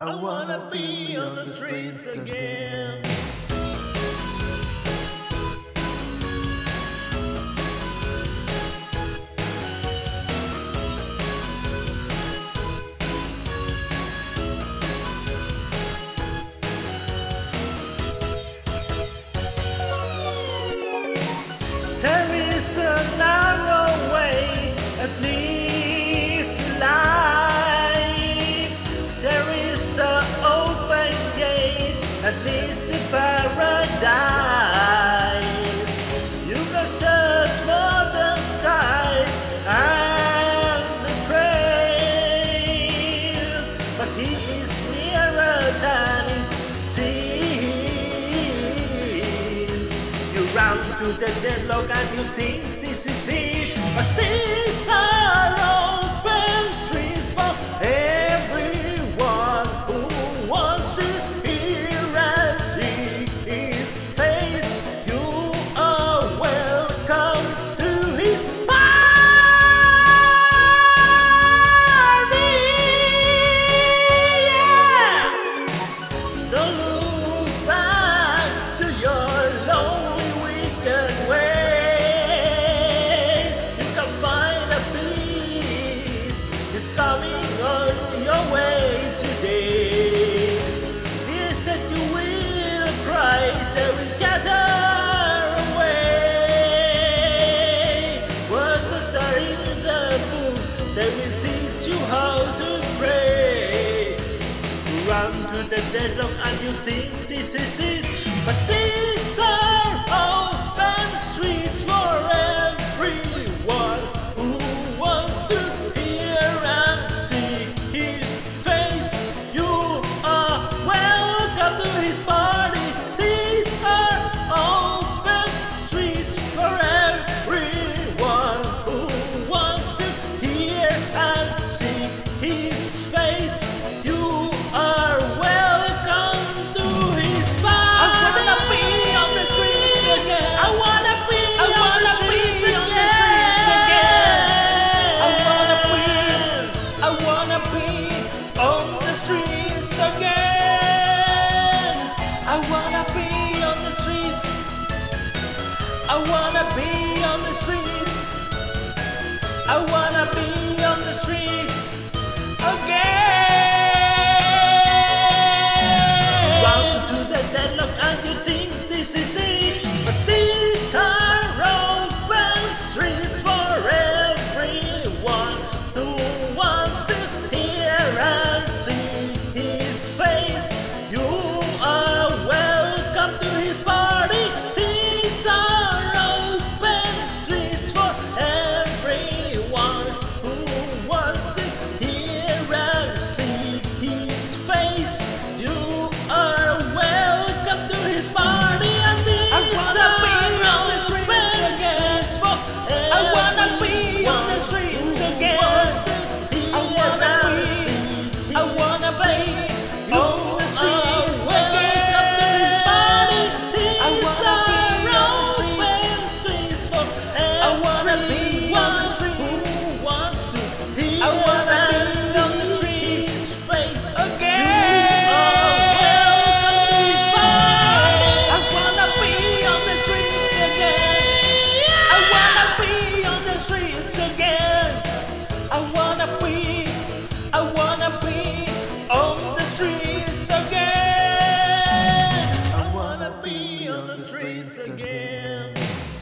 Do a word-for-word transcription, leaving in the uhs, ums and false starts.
I wanna be on the streets again. There is a narrow way, at least in life. There is an open gate, at least in paradise. You can search for the skies and the trails, but he is nearer than it seems. You run to the deadlock and you think this is it, but these are open streets for everyone who wants to hear and see his face. You are welcome to his party. Yeah. Don't look back to your lonely weekend ways. You can find a peace. It's coming on your way today. Tears that you will cry, they will gather away. Words that are in the book, they will teach you how to pray. You run to the deadlock and you think this is it, but these are open streets for everyone who wants to hear and see his face. You are welcome to his party. These are open streets for everyone who wants to hear and see his face. You are welcome to his party. I wanna be on the streets again. I wanna be I on wanna the streets again. I wanna be I wanna be on the streets again. I wanna be on the streets. I wanna be on the streets. I wanna be on the streets again. Run to the deadlock and you think this is it, but these are open streets for everyone who wants to hear and see his face. You are welcome to his party. These are open streets for everyone who wants to hear and see his face. You are welcome to his party, and these I wanna are be on the streets again. For I wanna be on the streets again. I wanna be, I wanna be on the streets again. I wanna be on the streets for I wanna be on the streets who wants to hear. I wanna be on the streets face again. You are welcome to his party. I wanna be on the streets again. I wanna be on the streets again. I wanna be, I wanna be on the streets again. I wanna be on the streets again.